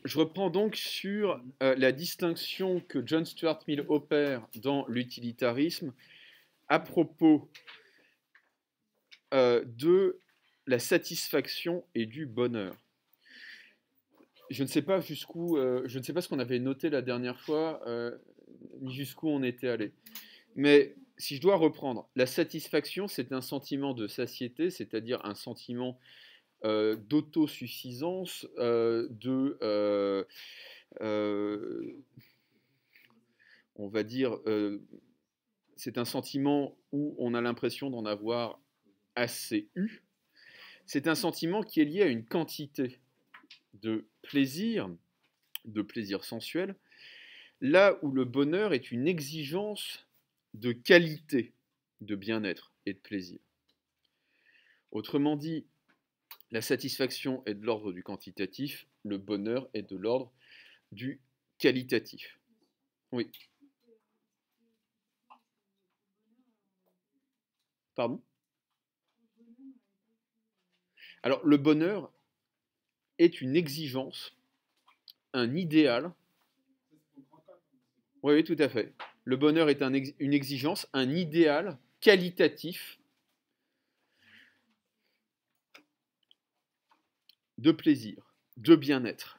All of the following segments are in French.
Je reprends donc sur la distinction que John Stuart Mill opère dans l'utilitarisme à propos de la satisfaction et du bonheur. Je ne sais pas je ne sais pas ce qu'on avait noté la dernière fois, ni jusqu'où on était allé. Mais si je dois reprendre, la satisfaction, c'est un sentiment de satiété, c'est-à-dire un sentiment d'autosuffisance, on va dire, c'est un sentiment où on a l'impression d'en avoir assez eu. C'est un sentiment qui est lié à une quantité de plaisir sensuel, là où le bonheur est une exigence de qualité, de bien-être et de plaisir. Autrement dit, la satisfaction est de l'ordre du quantitatif, le bonheur est de l'ordre du qualitatif. Oui. Pardon? Alors, le bonheur est une exigence, un idéal. Oui, oui, tout à fait. Le bonheur est une exigence, un idéal qualitatif de plaisir, de bien-être.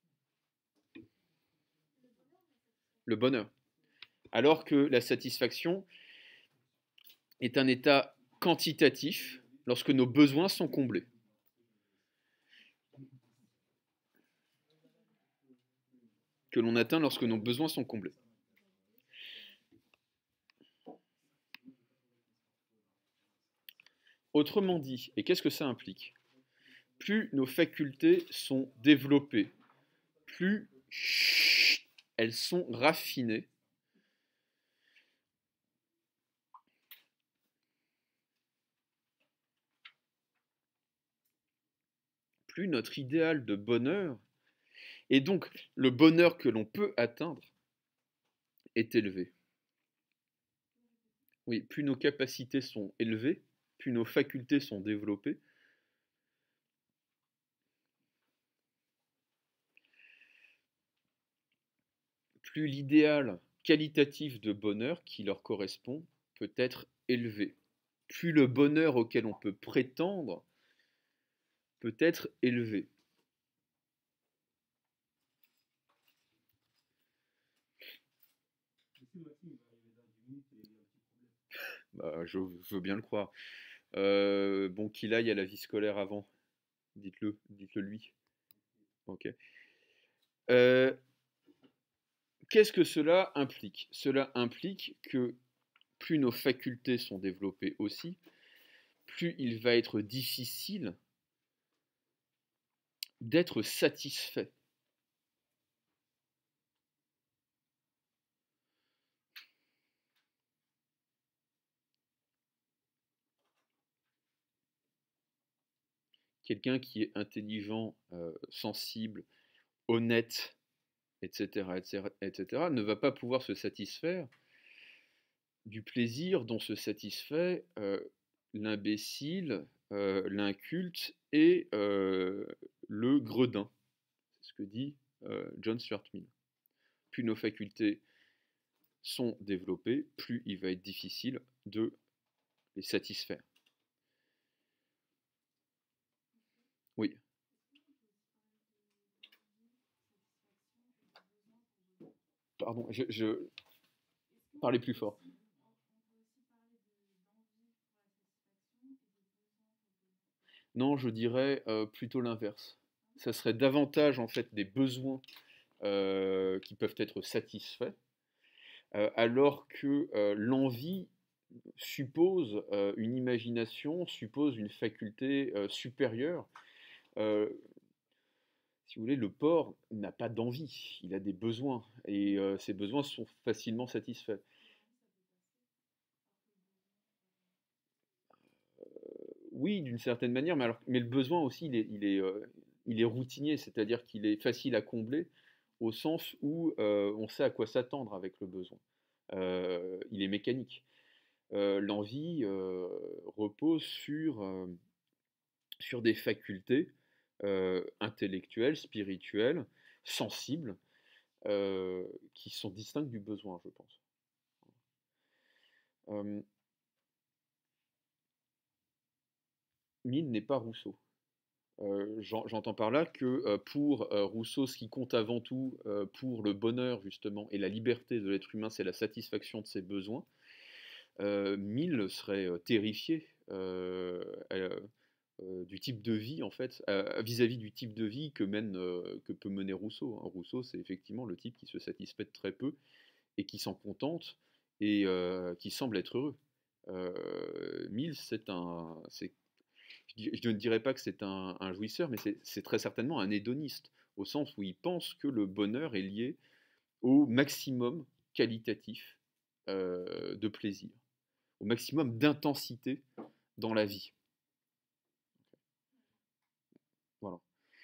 Le bonheur. Alors que la satisfaction est un état quantitatif lorsque nos besoins sont comblés. Que l'on atteint lorsque nos besoins sont comblés. Autrement dit, et qu'est-ce que ça implique? Plus nos facultés sont développées, plus elles sont raffinées, plus notre idéal de bonheur, et donc le bonheur que l'on peut atteindre, est élevé. Oui, plus nos capacités sont élevées, plus nos facultés sont développées, plus l'idéal qualitatif de bonheur qui leur correspond peut être élevé. Plus le bonheur auquel on peut prétendre peut être élevé. Bah, je veux bien le croire. Bon, qu'il aille à la vie scolaire avant. Dites-le lui. Ok. Euh, Qu'est-ce que cela implique? Cela implique que plus nos facultés sont développées aussi, plus il va être difficile d'être satisfait. Quelqu'un qui est intelligent, sensible, honnête, etc., etc., etc., ne va pas pouvoir se satisfaire du plaisir dont se satisfait l'imbécile, l'inculte et le gredin. C'est ce que dit John Stuart Mill. Plus nos facultés sont développées, plus il va être difficile de les satisfaire. Oui, pardon, je parlais plus fort. Non, je dirais plutôt l'inverse. Ça serait davantage en fait des besoins qui peuvent être satisfaits, alors que l'envie suppose une imagination, suppose une faculté supérieure. Euh, si vous voulez, le porc n'a pas d'envie, il a des besoins, et ces besoins sont facilement satisfaits. Oui, d'une certaine manière, mais le besoin aussi, il est routinier, c'est-à-dire qu'il est facile à combler au sens où on sait à quoi s'attendre avec le besoin. Il est mécanique. L'envie repose sur des facultés intellectuelles, spirituelles, sensibles, qui sont distincts du besoin, je pense. Euh, Mill n'est pas Rousseau. J'entends par là que pour Rousseau, ce qui compte avant tout pour le bonheur justement et la liberté de l'être humain, c'est la satisfaction de ses besoins. Mill serait terrifié du type de vie en fait, vis-à-vis du type de vie que peut mener Rousseau, hein. Rousseau, c'est effectivement le type qui se satisfait de très peu et qui s'en contente et qui semble être heureux. Mill, je ne dirais pas que c'est un jouisseur, mais c'est très certainement un hédoniste, au sens où il pense que le bonheur est lié au maximum qualitatif de plaisir, au maximum d'intensité dans la vie. Voilà.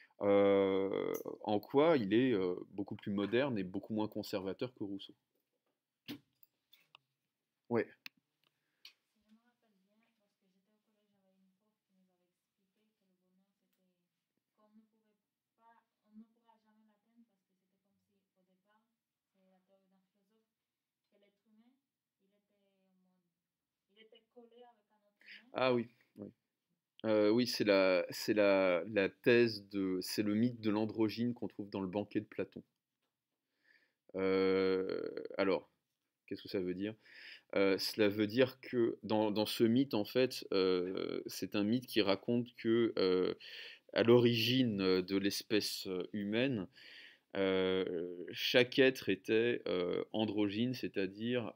En quoi il est beaucoup plus moderne et beaucoup moins conservateur que Rousseau. Ouais. Ah oui, oui. Oui, la thèse c'est le mythe de l'androgyne qu'on trouve dans le banquet de Platon. Alors, qu'est-ce que ça veut dire? Cela veut dire que dans ce mythe, en fait, c'est un mythe qui raconte que à l'origine de l'espèce humaine, chaque être était androgyne, c'est-à-dire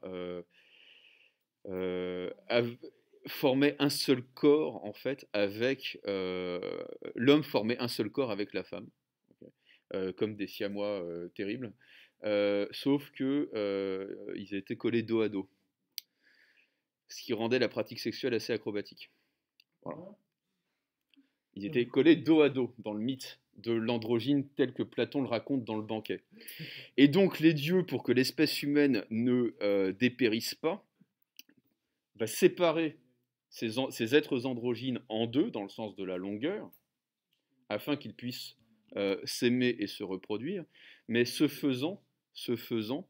formait un seul corps en fait avec l'homme formait un seul corps avec la femme, ok, comme des siamois terribles, sauf que ils étaient collés dos à dos, ce qui rendait la pratique sexuelle assez acrobatique. Voilà. Ils étaient collés dos à dos dans le mythe de l'androgyne tel que Platon le raconte dans le banquet. Et donc les dieux, pour que l'espèce humaine ne dépérisse pas, va séparer ces êtres androgynes en deux, dans le sens de la longueur, afin qu'ils puissent s'aimer et se reproduire. Mais ce faisant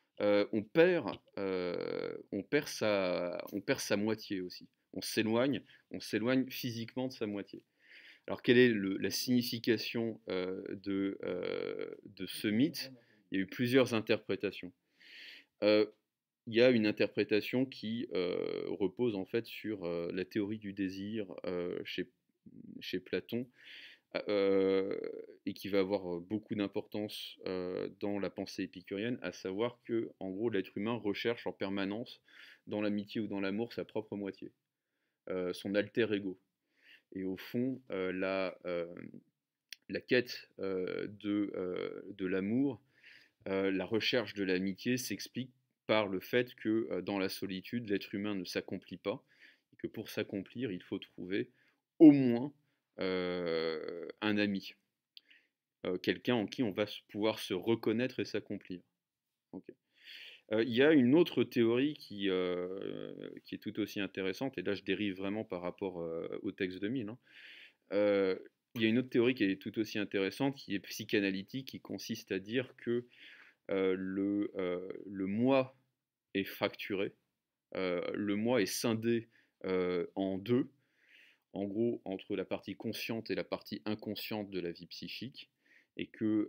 on perd sa moitié aussi. On s'éloigne physiquement de sa moitié. Alors, quelle est la signification de ce mythe? Il y a eu plusieurs interprétations. Il y a une interprétation qui repose en fait sur la théorie du désir chez Platon, et qui va avoir beaucoup d'importance dans la pensée épicurienne, à savoir que, en gros, l'être humain recherche en permanence, dans l'amitié ou dans l'amour, sa propre moitié, son alter ego. Et au fond, la quête de l'amour, la recherche de l'amitié s'explique par le fait que dans la solitude, l'être humain ne s'accomplit pas, et que pour s'accomplir, il faut trouver au moins un ami, quelqu'un en qui on va pouvoir se reconnaître et s'accomplir. Okay. Il y a une autre théorie qui est tout aussi intéressante, et là je dérive vraiment par rapport au texte de Mill, hein. Il y a une autre théorie qui est tout aussi intéressante, qui est psychanalytique, qui consiste à dire que le moi est fracturé, le moi est scindé en deux, en gros entre la partie consciente et la partie inconsciente de la vie psychique, et que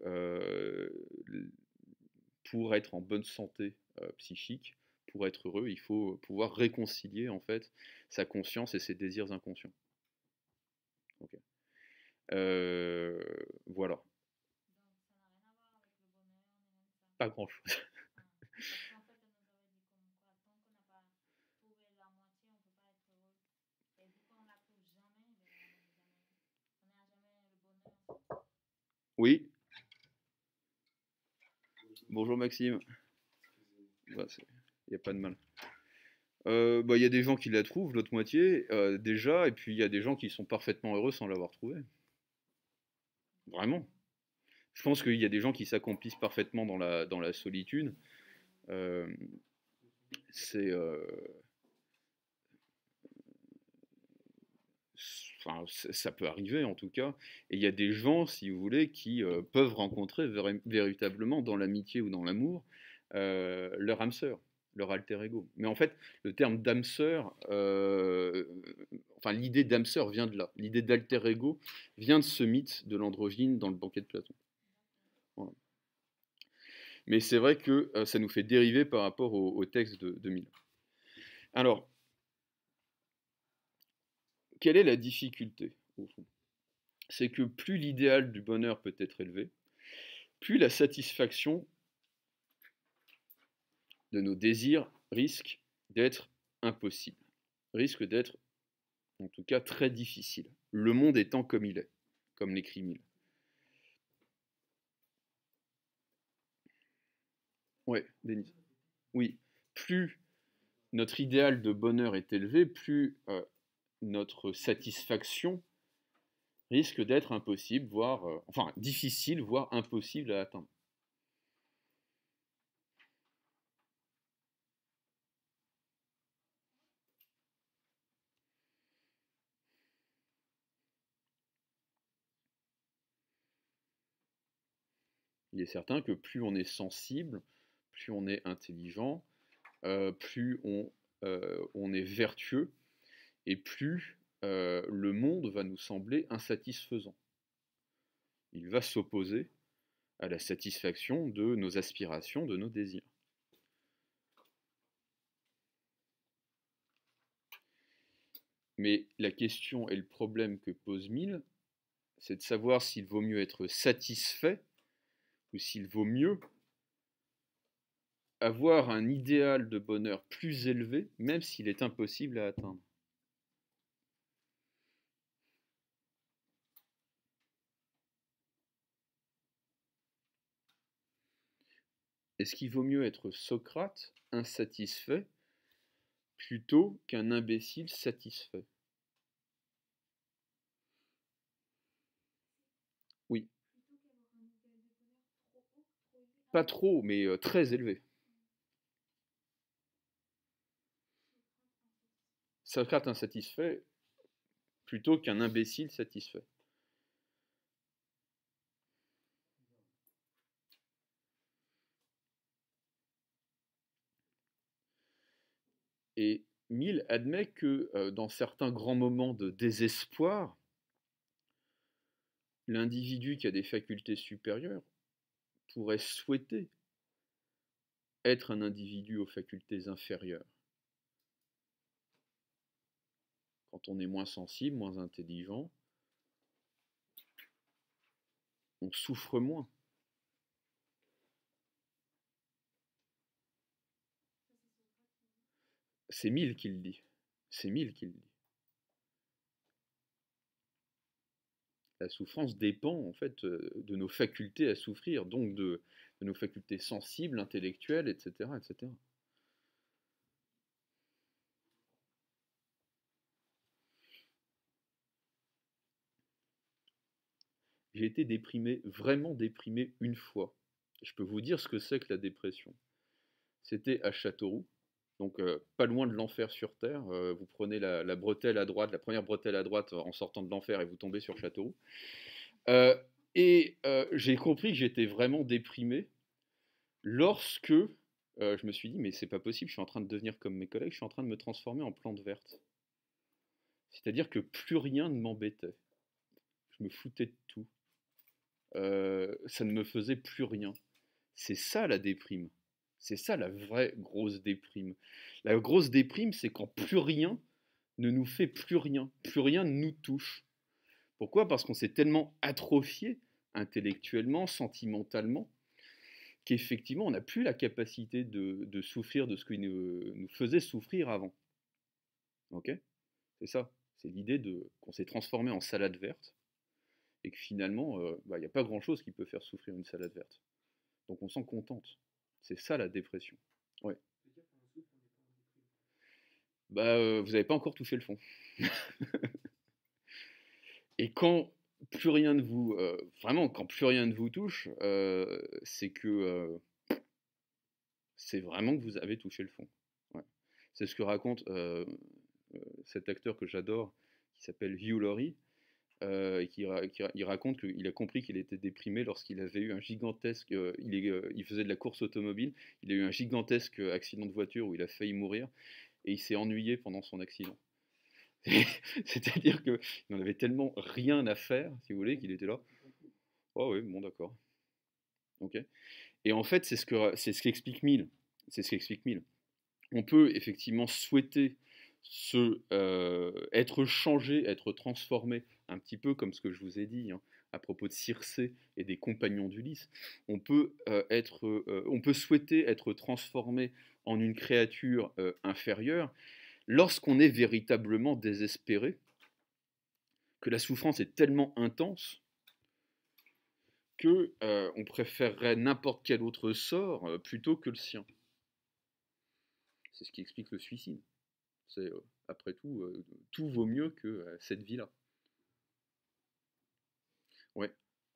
pour être en bonne santé psychique, pour être heureux, il faut pouvoir réconcilier en fait sa conscience et ses désirs inconscients. Okay. Voilà. Pas grand-chose. Oui. Bonjour Maxime. Bah, il n'y a pas de mal. Bah, y a des gens qui la trouvent, l'autre moitié, déjà, et puis il y a des gens qui sont parfaitement heureux sans l'avoir trouvée. Vraiment. Je pense qu'il y a des gens qui s'accomplissent parfaitement dans la solitude. Euh, c'est enfin, ça peut arriver en tout cas, et il y a des gens, si vous voulez, qui peuvent rencontrer véritablement dans l'amitié ou dans l'amour leur âme sœur, leur alter ego. Mais en fait, le terme d'âme sœur, enfin l'idée d'âme sœur vient de là. L'idée d'alter ego vient de ce mythe de l'androgyne dans le banquet de Platon. Voilà. Mais c'est vrai que ça nous fait dériver par rapport au texte de Mill. Alors, quelle est la difficulté, au fond? C'est que plus l'idéal du bonheur peut être élevé, plus la satisfaction de nos désirs risque d'être impossible, risque d'être en tout cas très difficile. Le monde étant comme il est, comme l'écrit Mill. Ouais, Denise. Oui, plus notre idéal de bonheur est élevé, plus notre satisfaction risque d'être impossible, voire enfin difficile, voire impossible à atteindre. Il est certain que plus on est sensible, plus on est intelligent, plus on est vertueux, et plus le monde va nous sembler insatisfaisant. Il va s'opposer à la satisfaction de nos aspirations, de nos désirs. Mais la question et le problème que pose Mill, c'est de savoir s'il vaut mieux être satisfait ou s'il vaut mieux avoir un idéal de bonheur plus élevé, même s'il est impossible à atteindre. Est-ce qu'il vaut mieux être Socrate, insatisfait, plutôt qu'un imbécile satisfait? Oui. Pas trop, mais très élevé. Socrate insatisfait plutôt qu'un imbécile satisfait. Et Mill admet que dans certains grands moments de désespoir, l'individu qui a des facultés supérieures pourrait souhaiter être un individu aux facultés inférieures. Quand on est moins sensible, moins intelligent, on souffre moins. C'est Mill qui le dit. C'est Mill qui le dit. La souffrance dépend en fait de nos facultés à souffrir, donc de nos facultés sensibles, intellectuelles, etc., etc. J'ai été déprimé, vraiment déprimé une fois. Je peux vous dire ce que c'est que la dépression. C'était à Châteauroux, donc pas loin de l'enfer sur Terre. Vous prenez la bretelle à droite, la première bretelle à droite en sortant de l'enfer et vous tombez sur Châteauroux. J'ai compris que j'étais vraiment déprimé lorsque je me suis dit, mais c'est pas possible, je suis en train de devenir comme mes collègues, je suis en train de me transformer en plante verte. C'est-à-dire que plus rien ne m'embêtait. Je me foutais de tout. Ça ne me faisait plus rien. C'est ça la déprime. C'est ça la vraie grosse déprime. La grosse déprime, c'est quand plus rien ne nous fait plus rien ne nous touche. Pourquoi? Parce qu'on s'est tellement atrophié intellectuellement, sentimentalement, qu'effectivement, on n'a plus la capacité de souffrir de ce qui nous faisait souffrir avant. Ok? C'est ça. C'est l'idée qu'on s'est transformé en salade verte et que finalement, il n'y a pas grand-chose qui peut faire souffrir une salade verte. Donc on s'en contente. C'est ça la dépression. Ouais. Bah, vous n'avez pas encore touché le fond. Et quand plus rien ne vous, vraiment, quand plus rien ne vous touche, c'est que c'est vraiment que vous avez touché le fond. Ouais. C'est ce que raconte cet acteur que j'adore, qui s'appelle Hugh Laurie, et il raconte qu'il a compris qu'il était déprimé lorsqu'il avait eu un gigantesque. Il faisait de la course automobile, il a eu un gigantesque accident de voiture où il a failli mourir, et il s'est ennuyé pendant son accident. C'est-à-dire qu'il n'en avait tellement rien à faire, si vous voulez, qu'il était là. Oh oui, bon d'accord. Ok. Et en fait, c'est ce qu'explique Mill. C'est ce qu'explique Mill. On peut effectivement souhaiter être changé, être transformé, un petit peu comme ce que je vous ai dit, hein, à propos de Circé et des compagnons d'Ulysse. On peut souhaiter être transformé en une créature inférieure lorsqu'on est véritablement désespéré, que la souffrance est tellement intense que on préférerait n'importe quel autre sort plutôt que le sien. C'est ce qui explique le suicide. C'est après tout, tout vaut mieux que cette vie-là. Ouais.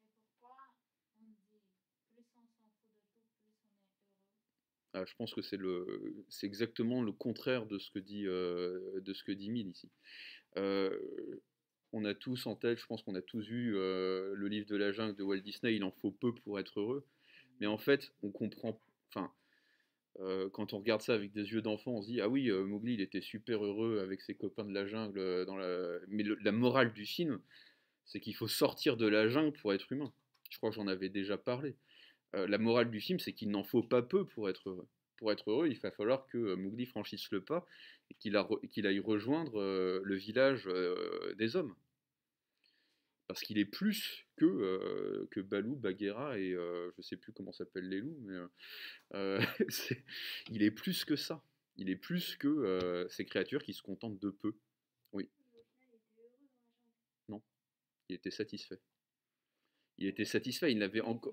Ah, je pense que c'est exactement le contraire de ce que dit Mill ici. Euh, on a tous en tête, je pense qu'on a tous vu le livre de la jungle de Walt Disney, il en faut peu pour être heureux. Mais en fait, on comprend, enfin, quand on regarde ça avec des yeux d'enfant, on se dit ah oui, Mowgli il était super heureux avec ses copains de la jungle mais la morale du film, c'est qu'il faut sortir de la jungle pour être humain. Je crois que j'en avais déjà parlé. La morale du film, c'est qu'il n'en faut pas peu pour être heureux. Pour être heureux, il va falloir que Mowgli franchisse le pas et qu'il aille rejoindre le village des hommes. Parce qu'il est plus que Balou, Bagheera et je sais plus comment s'appellent les loups, mais il est plus que ça. Il est plus que ces créatures qui se contentent de peu. Oui, non, il était satisfait. Il était satisfait, il n'avait encore.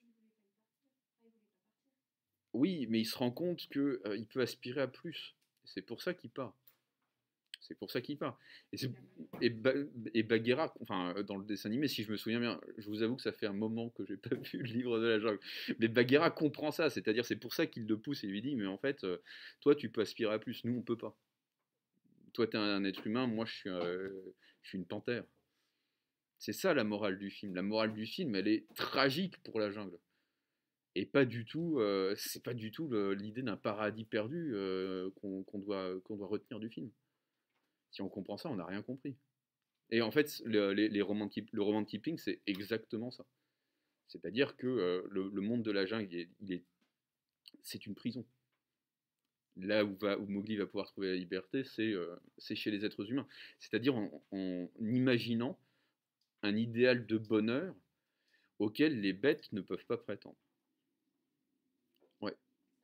Oui, mais il se rend compte que il peut aspirer à plus. C'est pour ça qu'il part. C'est pour ça qu'il part. Et, et, et Bagheera, enfin dans le dessin animé, si je me souviens bien, je vous avoue que ça fait un moment que j'ai pas vu le livre de la jungle, mais Bagheera comprend ça, c'est-à-dire c'est pour ça qu'il le pousse et lui dit, mais en fait, toi tu peux aspirer à plus, nous on peut pas. Toi t'es un être humain, moi je suis une panthère. C'est ça la morale du film. La morale du film, elle est tragique pour la jungle. Et pas du tout, c'est pas du tout l'idée d'un paradis perdu qu'on doit retenir du film. Si on comprend ça, on n'a rien compris. Et en fait, le roman de Kipling, c'est exactement ça. C'est-à-dire que le monde de la jungle, c'est une prison. Là où Mowgli va pouvoir trouver la liberté, c'est chez les êtres humains. C'est-à-dire en imaginant un idéal de bonheur auquel les bêtes ne peuvent pas prétendre. Ouais.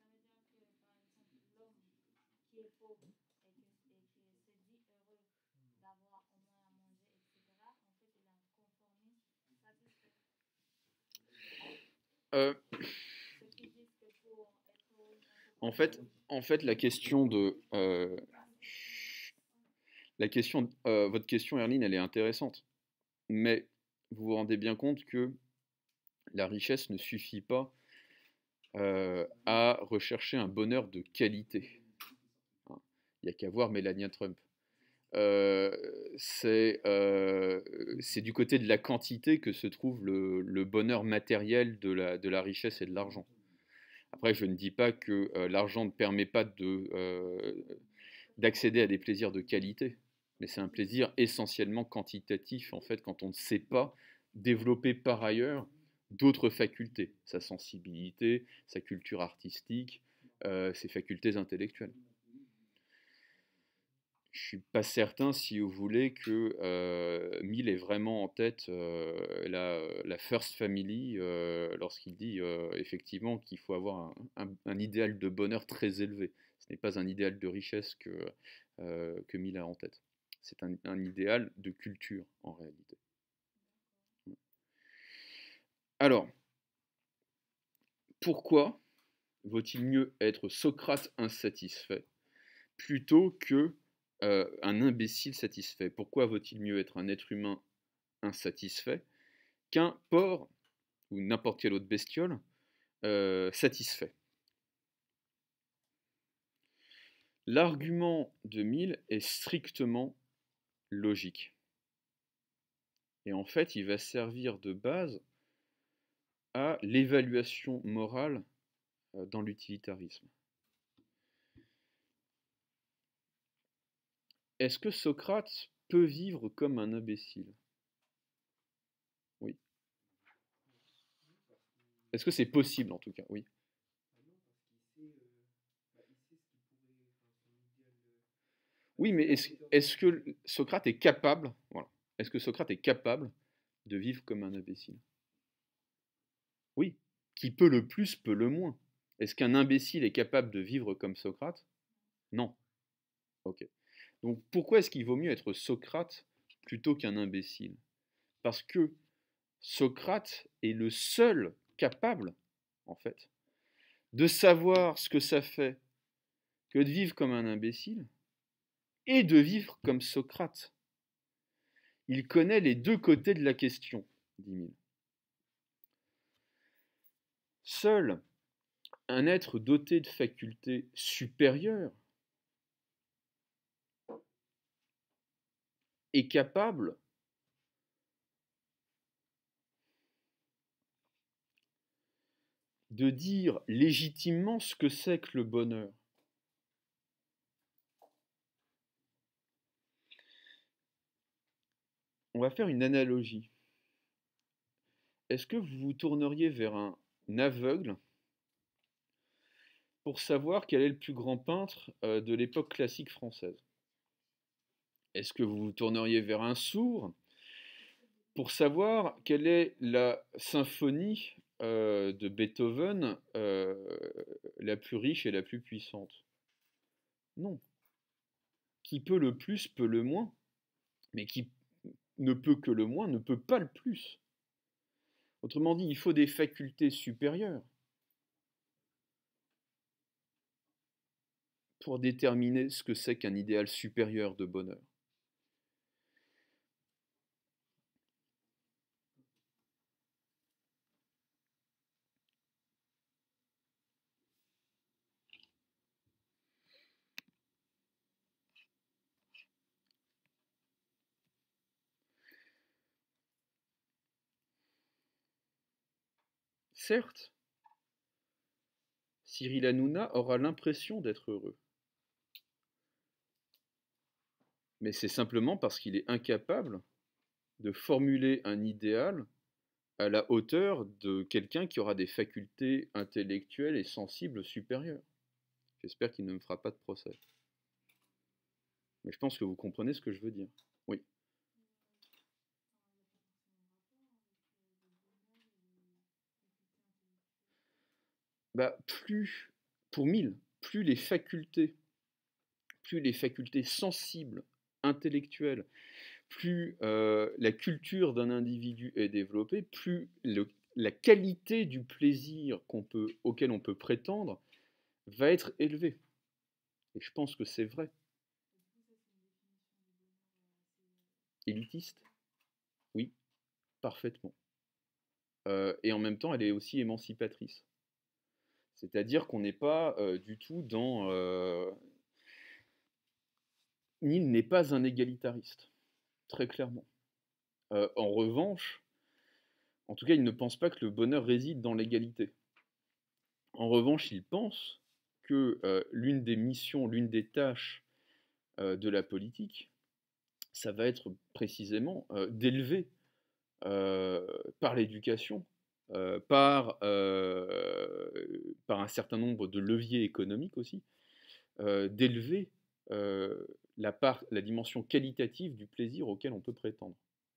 Euh, en fait, votre question, Erline, elle est intéressante. Mais vous vous rendez bien compte que la richesse ne suffit pas à rechercher un bonheur de qualité. Hein. Il n'y a qu'à voir Melania Trump. Euh, c'est du côté de la quantité que se trouve le bonheur matériel de la richesse et de l'argent. Après, je ne dis pas que l'argent ne permet pas d'accéder à des plaisirs de qualité, mais c'est un plaisir essentiellement quantitatif, en fait, quand on ne sait pas développer par ailleurs d'autres facultés, sa sensibilité, sa culture artistique, ses facultés intellectuelles. Je suis pas certain, si vous voulez, que Mill ait vraiment en tête la First Family lorsqu'il dit effectivement qu'il faut avoir un idéal de bonheur très élevé. Ce n'est pas un idéal de richesse que Mill a en tête. C'est un idéal de culture en réalité. Alors, pourquoi vaut-il mieux être Socrate insatisfait plutôt que un imbécile satisfait? Pourquoi vaut-il mieux être un être humain insatisfait qu'un porc ou n'importe quelle autre bestiole satisfait? L'argument de Mill est strictement logique. Et en fait, il va servir de base à l'évaluation morale dans l'utilitarisme. Est-ce que Socrate peut vivre comme un imbécile? Oui. Est-ce que c'est possible en tout cas? Oui. Oui, mais est-ce que Socrate est capable, voilà, est-ce que Socrate est capable de vivre comme un imbécile? Oui. Qui peut le plus, peut le moins. Est-ce qu'un imbécile est capable de vivre comme Socrate? Non. Ok. Donc pourquoi est-ce qu'il vaut mieux être Socrate plutôt qu'un imbécile? Parce que Socrate est le seul capable, en fait, de savoir ce que ça fait que de vivre comme un imbécile et de vivre comme Socrate. Il connaît les deux côtés de la question, dit Mill. Seul un être doté de facultés supérieures est capable de dire légitimement ce que c'est que le bonheur. On va faire une analogie. Est-ce que vous vous tourneriez vers un aveugle pour savoir quel est le plus grand peintre de l'époque classique française? Est-ce que vous vous tourneriez vers un sourd pour savoir quelle est la symphonie de Beethoven la plus riche et la plus puissante? Non. Qui peut le plus peut le moins, mais qui ne peut que le moins ne peut pas le plus. Autrement dit, il faut des facultés supérieures pour déterminer ce que c'est qu'un idéal supérieur de bonheur. Certes, Cyril Hanouna aura l'impression d'être heureux, mais c'est simplement parce qu'il est incapable de formuler un idéal à la hauteur de quelqu'un qui aura des facultés intellectuelles et sensibles supérieures. J'espère qu'il ne me fera pas de procès. Mais je pense que vous comprenez ce que je veux dire. Oui. Bah, pour Mill, plus plus les facultés sensibles, intellectuelles, plus la culture d'un individu est développée, plus la qualité du plaisir auquel on peut prétendre va être élevée. Et je pense que c'est vrai. Élitiste? Oui, parfaitement. Et en même temps, elle est aussi émancipatrice. C'est-à-dire qu'on n'est pas du tout dans... Mill n'est pas un égalitariste, très clairement. En revanche, en tout cas, il ne pense pas que le bonheur réside dans l'égalité. En revanche, il pense que l'une des missions, l'une des tâches de la politique, ça va être précisément d'élever par l'éducation, par un certain nombre de leviers économiques aussi, d'élever la dimension qualitative du plaisir auquel on peut prétendre.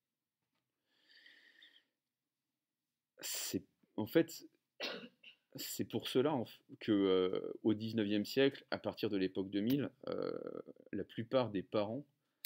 En fait, c'est pour cela que au XIXe siècle, à partir de l'époque 2000, la plupart des parents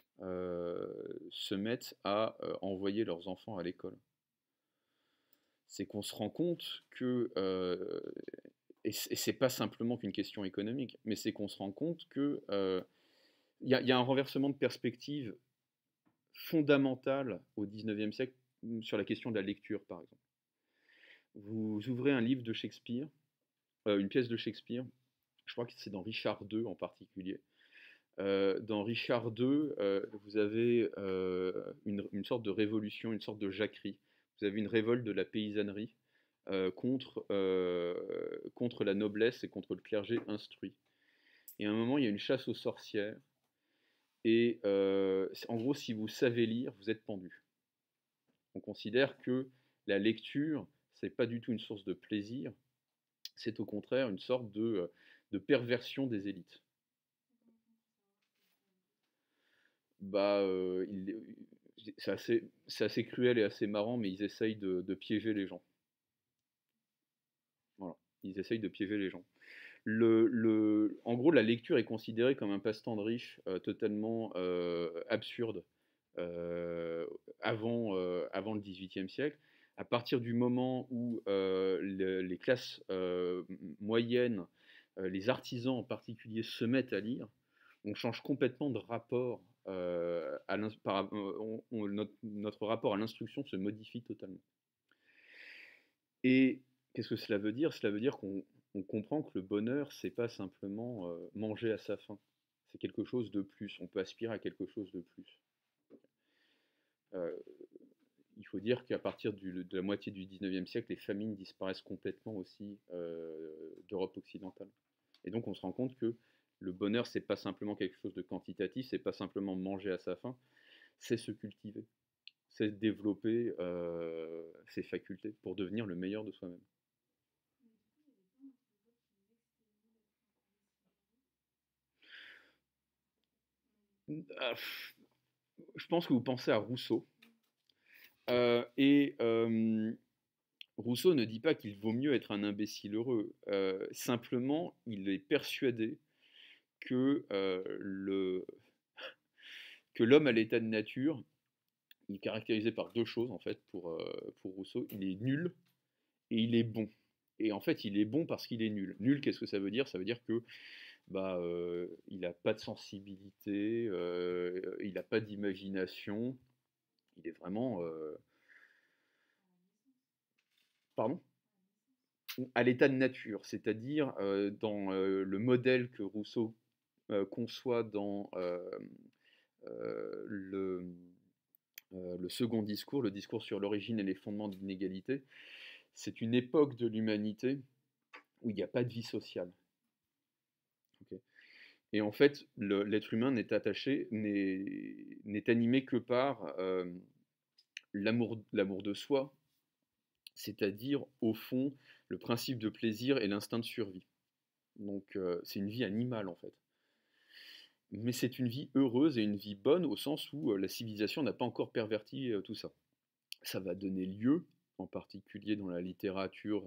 se mettent à envoyer leurs enfants à l'école. C'est qu'on se rend compte que, et c'est pas simplement qu'une question économique, mais c'est qu'on se rend compte que y a un renversement de perspective fondamental au XIXe siècle sur la question de la lecture, par exemple. Vous ouvrez un livre de Shakespeare, une pièce de Shakespeare, je crois que c'est dans Richard II en particulier. Dans Richard II, vous avez une sorte de révolution, une sorte de jacquerie. Vous avez une révolte de la paysannerie contre la noblesse et contre le clergé instruit. Et à un moment, il y a une chasse aux sorcières. Et en gros, si vous savez lire, vous êtes pendu. On considère que la lecture, c'est pas du tout une source de plaisir, c'est au contraire une sorte de perversion des élites. Bah, c'est assez cruel et assez marrant, mais ils essayent de piéger les gens. Voilà, ils essayent de piéger les gens. En gros, la lecture est considérée comme un passe-temps de riche totalement absurde euh, avant le XVIIIe siècle. À partir du moment où les classes moyennes, les artisans en particulier, se mettent à lire, on change complètement de rapport. Notre rapport à l'instruction se modifie totalement. Et qu'est-ce que cela veut dire? Cela veut dire qu'on comprend que le bonheur, c'est pas simplement manger à sa faim. C'est quelque chose de plus. On peut aspirer à quelque chose de plus. Euh, il faut dire qu'à partir de la moitié du 19e siècle, les famines disparaissent complètement aussi d'Europe occidentale. Et donc on se rend compte que le bonheur, c'est pas simplement quelque chose de quantitatif, c'est pas simplement manger à sa faim, c'est se cultiver, c'est développer ses facultés pour devenir le meilleur de soi-même. Je pense que vous pensez à Rousseau. Et Rousseau ne dit pas qu'il vaut mieux être un imbécile heureux. Simplement, il est persuadé que que l'homme à l'état de nature, il est caractérisé par deux choses en fait pour Rousseau. Il est nul et il est bon. Et en fait, il est bon parce qu'il est nul. Nul, qu'est-ce que ça veut dire? Ça veut dire que il n'a pas de sensibilité, il n'a pas d'imagination. Il est vraiment... Pardon? À l'état de nature, c'est-à-dire dans le modèle que Rousseau conçoit dans le, le second discours, le discours sur l'origine et les fondements de l'inégalité. C'est une époque de l'humanité où il n'y a pas de vie sociale. Okay. Et en fait, l'être humain n'est animé que par l'amour de soi, c'est-à-dire, au fond, le principe de plaisir et l'instinct de survie. Donc, c'est une vie animale, en fait. Mais c'est une vie heureuse et une vie bonne au sens où la civilisation n'a pas encore perverti tout ça. Ça va donner lieu, en particulier dans la littérature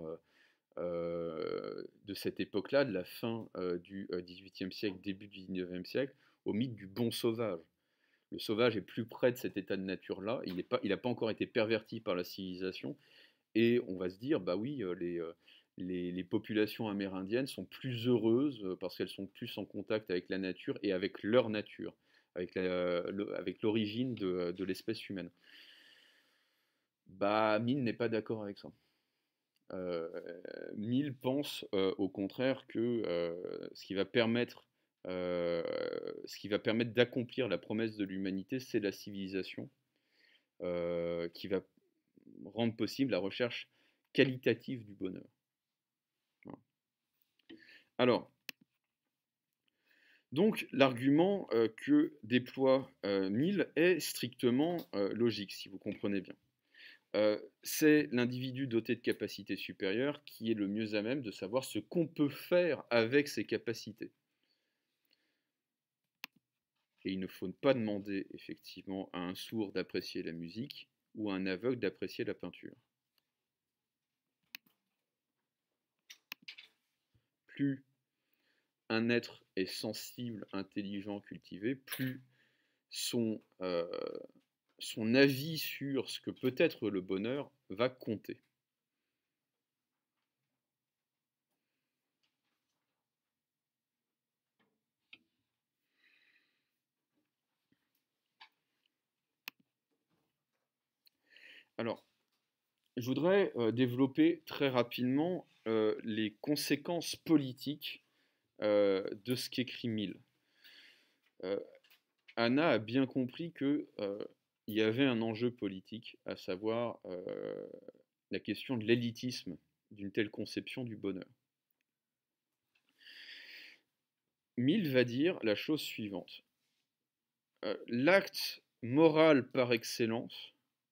de cette époque-là, de la fin du XVIIIe siècle, début du XIXe siècle, au mythe du bon sauvage. Le sauvage est plus près de cet état de nature-là, il n'a pas encore été perverti par la civilisation, et on va se dire, bah oui, les populations amérindiennes sont plus heureuses parce qu'elles sont plus en contact avec la nature et avec leur nature, avec l'origine de l'espèce humaine. Bah, Mill n'est pas d'accord avec ça. Mill pense au contraire que ce qui va permettre d'accomplir la promesse de l'humanité, c'est la civilisation qui va rendre possible la recherche qualitative du bonheur. Voilà. Alors, donc l'argument que déploie Mill est strictement logique, si vous comprenez bien. C'est l'individu doté de capacités supérieures qui est le mieux à même de savoir ce qu'on peut faire avec ses capacités. Et il ne faut pas demander effectivement à un sourd d'apprécier la musique ou à un aveugle d'apprécier la peinture. Plus un être est sensible, intelligent, cultivé, plus son avis sur ce que peut être le bonheur va compter. Alors, je voudrais développer très rapidement les conséquences politiques de ce qu'écrit Mill. euh, Anna a bien compris qu'il y avait un enjeu politique, à savoir la question de l'élitisme d'une telle conception du bonheur. Mill va dire la chose suivante. L'acte moral par excellence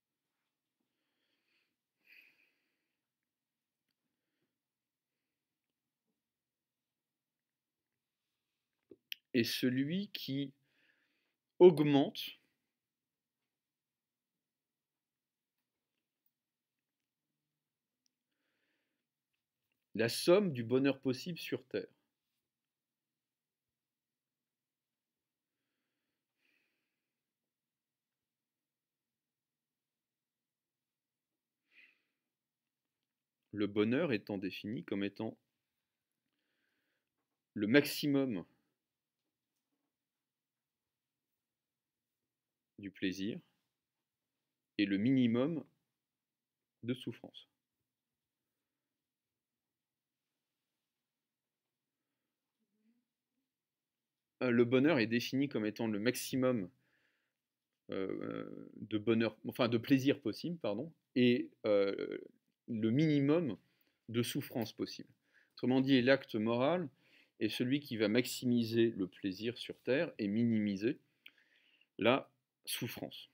est celui qui augmente la somme du bonheur possible sur Terre. Le bonheur étant défini comme étant le maximum du plaisir et le minimum de souffrance. Le bonheur est défini comme étant le maximum de bonheur, enfin de plaisir possible, pardon, et le minimum de souffrance possible. Autrement dit, l'acte moral est celui qui va maximiser le plaisir sur Terre et minimiser la souffrance.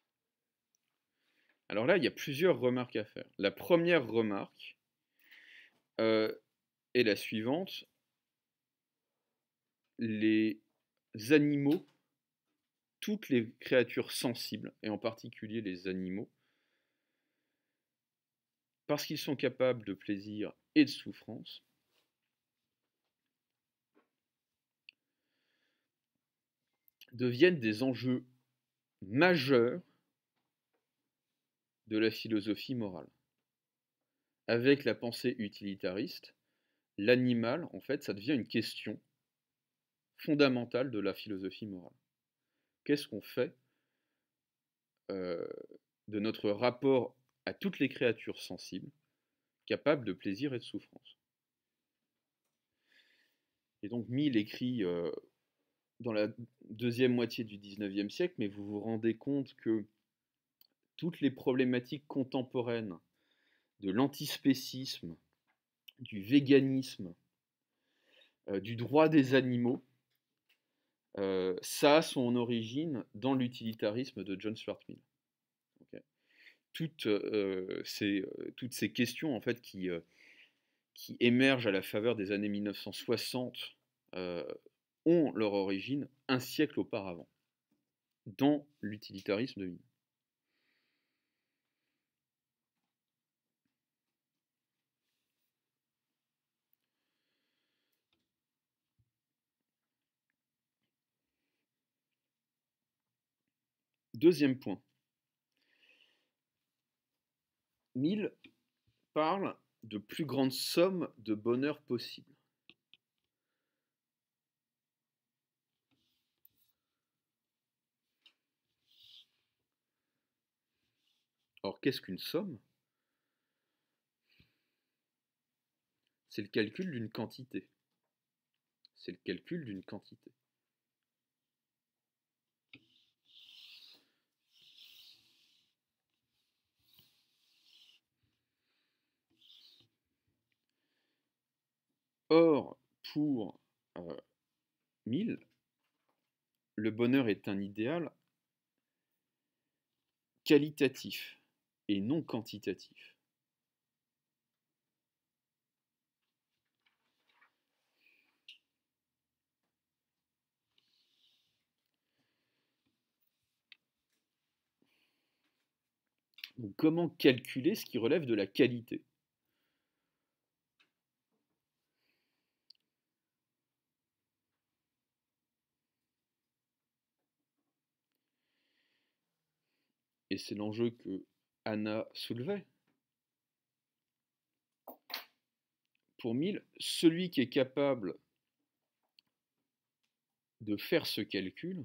Alors là, il y a plusieurs remarques à faire. La première remarque est la suivante. Les animaux, toutes les créatures sensibles, et en particulier les animaux, parce qu'ils sont capables de plaisir et de souffrance, deviennent des enjeux majeurs de la philosophie morale. Avec la pensée utilitariste, l'animal, en fait, ça devient une question fondamentale de la philosophie morale. Qu'est-ce qu'on fait de notre rapport à toutes les créatures sensibles, capables de plaisir et de souffrance? Et donc Mill écrit dans la deuxième moitié du XIXe siècle, mais vous vous rendez compte que toutes les problématiques contemporaines de l'antispécisme, du véganisme, du droit des animaux, ça a son origine dans l'utilitarisme de John Stuart Mill. Okay. Toutes ces questions en fait, qui émergent à la faveur des années 1960 ont leur origine un siècle auparavant, dans l'utilitarisme de Mill. Deuxième point. Mill parle de plus grande somme de bonheur possible. Or, qu'est-ce qu'une somme? C'est le calcul d'une quantité. C'est le calcul d'une quantité. Or, pour Mill, le bonheur est un idéal qualitatif et non quantitatif. Donc, comment calculer ce qui relève de la qualité? Et c'est l'enjeu que Anna soulevait. Pour Mill, celui qui est capable de faire ce calcul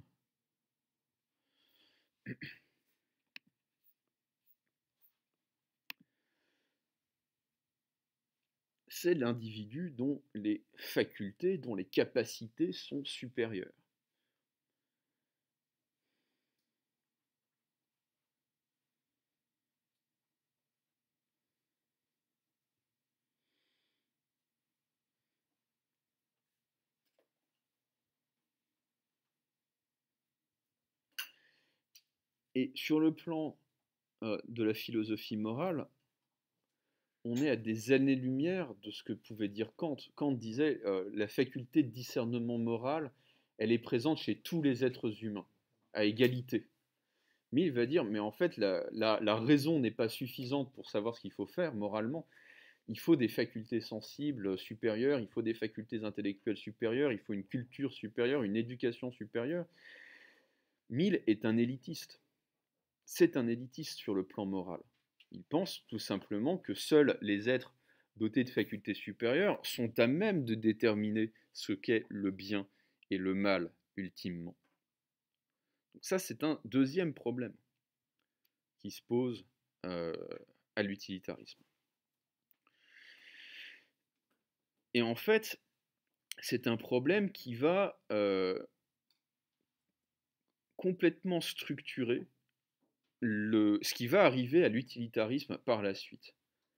c'est l'individu dont les facultés, dont les capacités sont supérieures. Et sur le plan de la philosophie morale, on est à des années-lumière de ce que pouvait dire Kant. Kant disait la faculté de discernement moral, elle est présente chez tous les êtres humains, à égalité. Mais il va dire, mais en fait, la raison n'est pas suffisante pour savoir ce qu'il faut faire moralement. Il faut des facultés sensibles supérieures, il faut des facultés intellectuelles supérieures, il faut une culture supérieure, une éducation supérieure. Mill est un élitiste. C'est un élitiste sur le plan moral. Il pense tout simplement que seuls les êtres dotés de facultés supérieures sont à même de déterminer ce qu'est le bien et le mal ultimement. Donc ça, c'est un deuxième problème qui se pose à l'utilitarisme. Et en fait, c'est un problème qui va complètement structurer ce qui va arriver à l'utilitarisme par la suite,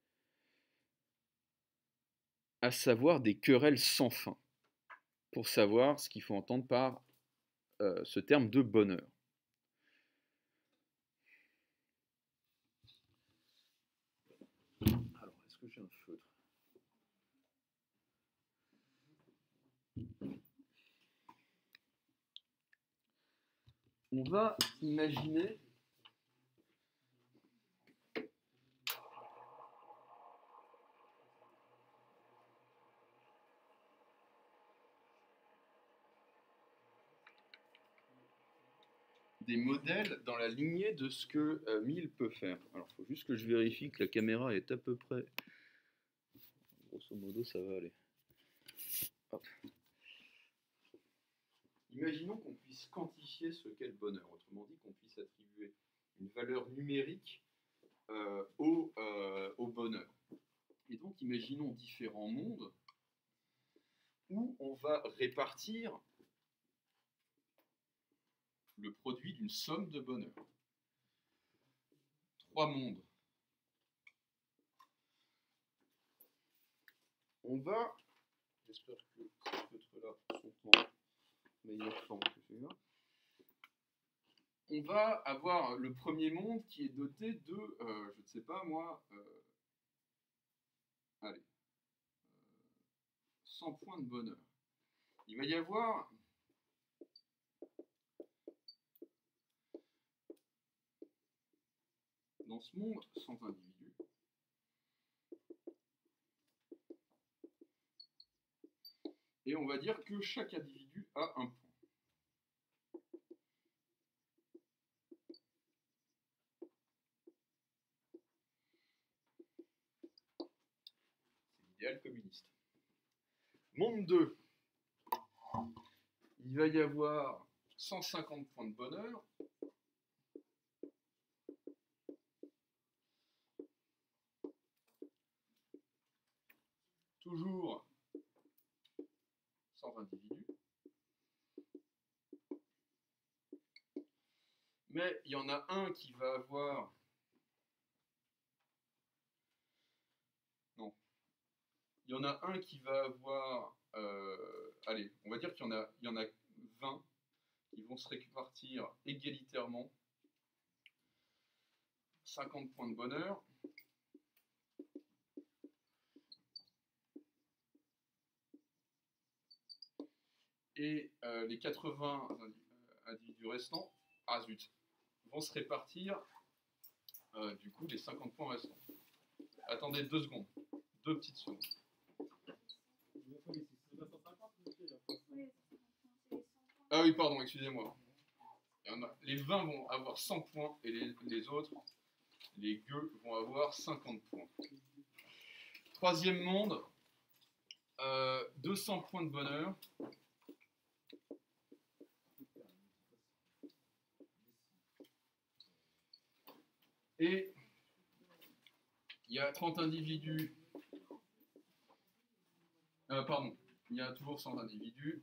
à savoir des querelles sans fin, pour savoir ce qu'il faut entendre par ce terme de bonheur. Alors, est-ce que j'ai un feutre ? On va imaginer des modèles dans la lignée de ce que Mill peut faire. Alors, il faut juste que je vérifie que la caméra est à peu près... Grosso modo, ça va aller. Hop. Imaginons qu'on puisse quantifier ce qu'est le bonheur, autrement dit qu'on puisse attribuer une valeur numérique au bonheur. Et donc imaginons différents mondes où on va répartir le produit d'une somme de bonheur. 3 mondes. On va, j'espère que ces feutres-là sont en meilleure forme que celui-là. On va avoir le premier monde qui est doté de, je ne sais pas moi, allez, 100 points de bonheur. Il va y avoir dans ce monde 100 individus. Et on va dire que chaque individu a un point. C'est l'idéal communiste. Monde 2. Il va y avoir 150 points de bonheur. Toujours 100 individus. Mais il y en a un qui va avoir... Non. Il y en a un qui va avoir... allez, on va dire qu'il y en a 20 qui vont se répartir égalitairement 50 points de bonheur. Et les 80 individus restants, ah zut, vont se répartir du coup les 50 points restants. Attendez 2 secondes, 2 petites secondes. Ah oui, pardon, excusez-moi. Les 20 vont avoir 100 points et les autres, les gueux, vont avoir 50 points. Troisième monde, 200 points de bonheur. Et il y a 30 individus. Pardon, il y a toujours 100 individus.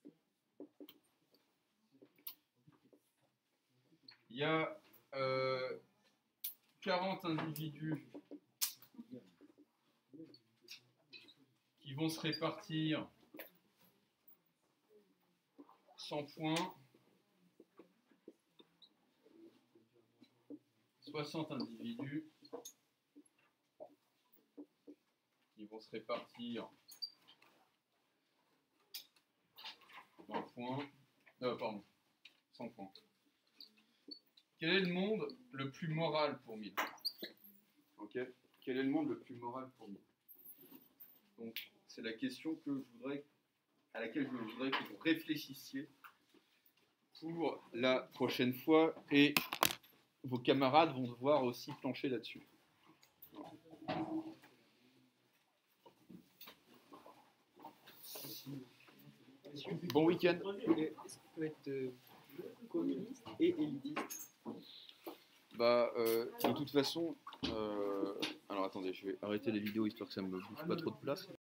Il y a 40 individus qui vont se répartir 100 points. 60 individus qui vont se répartir 20 points. Pardon, 100 points. Quel est le monde le plus moral pour 1000? Ok. Quel est le monde le plus moral pour 1000? Donc, c'est la question à laquelle je voudrais que vous réfléchissiez pour la prochaine fois, et vos camarades vont devoir aussi plancher là-dessus. Bon week-end. Est-ce qu'il peut être communiste et élitiste? De toute façon, alors attendez, je vais arrêter les vidéos histoire que ça me bouffe pas trop de place.